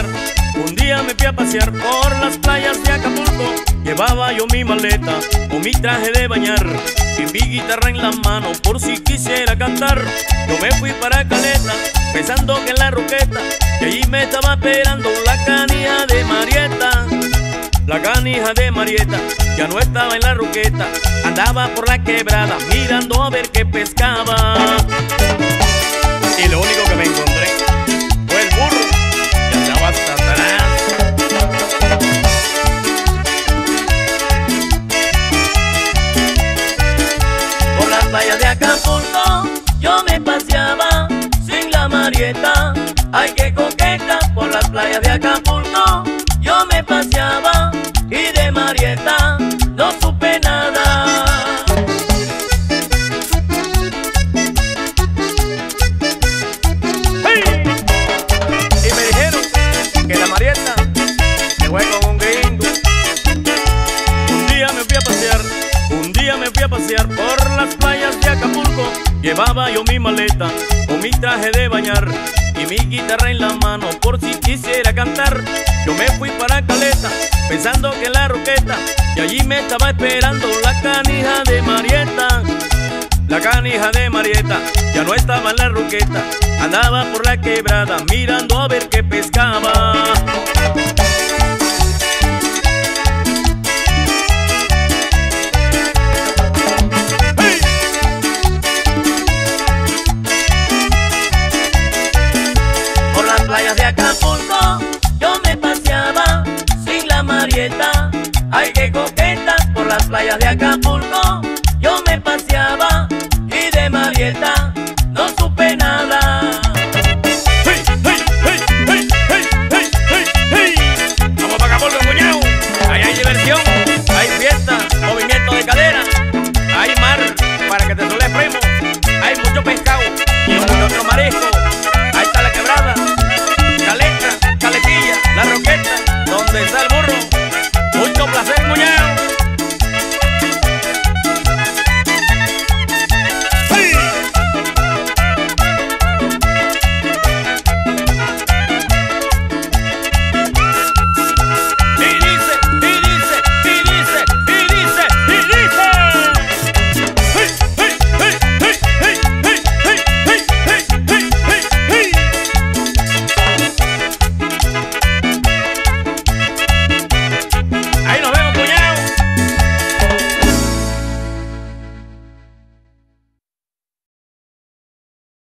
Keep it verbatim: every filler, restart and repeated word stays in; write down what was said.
contar. Un día me fui a pasear por las playas de Acapulco. Llevaba yo mi maleta con mi traje de bañar y mi guitarra en la mano por si quisiera cantar. Yo me fui para Caleta pensando que en la Roqueta, y allí me estaba esperando la canija de Marieta. La canija de Marieta ya no estaba en la Roqueta, andaba por la quebrada mirando a ver qué pescaba. Y lo único que me encontré fue el burro, que andaba hasta atrás. Por las playas de Acapulco yo me paseaba sin la Marieta. Ay, qué coqueta. Por las playas de Acapulco yo me paseaba y de Marieta no supe nada. ¡Hey! Y me dijeron que la Marieta se fue con un gringo. Un día me fui a pasear, un día me fui a pasear por las playas de Acapulco. Llevaba yo mi maleta con mi traje de bañar y mi guitarra en la mano por si quisiera cantar. Yo me fui para Caleta pensando que en la Roqueta, y allí me estaba esperando la canija de Marieta. La canija de Marieta ya no estaba en la Roqueta, andaba por la quebrada mirando a ver qué pescaba. Playas de Acapulco yo me paseaba sin la Marieta. Ay, qué coqueta. Por las playas de Acapulco